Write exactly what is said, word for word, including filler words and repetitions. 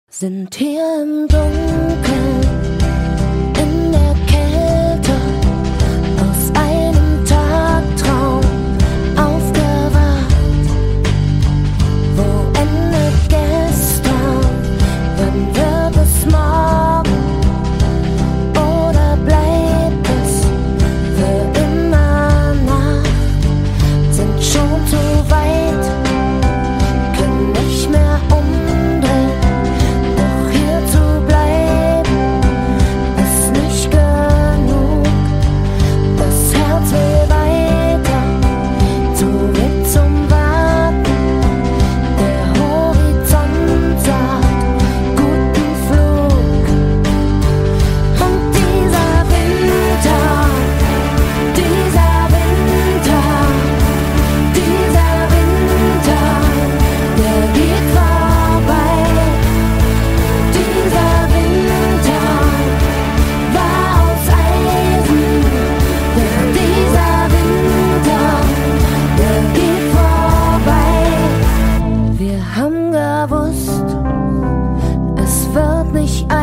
Sind hier im Dunkeln, in der Kälte, aus einem Tagtraum aufgewacht. Wo endet gestern? Wann wird es morgen? Oder bleibt es für immer Nacht? Sind schon zu weit, können nicht mehr umdrehen. Doch hier zu bleiben ist nicht genug. Das Herz will weiter, zu wild zum Warten. Der Horizont sagt guten Flug. Und dieser Winter, dieser Winter, dieser Winter, der geht vorbei. Dieser Winter war aus Eisen, doch dieser Winter, der geht vorbei. Wir haben gewusst, es wird nicht